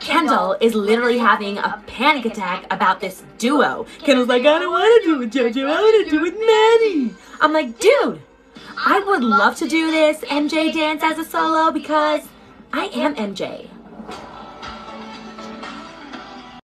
Kendall is literally having a panic attack about this duo. Kendall's like, I don't want to do it with JoJo, I want to do it with Maddie. I'm like, dude, I would love to do this MJ dance as a solo because I am MJ.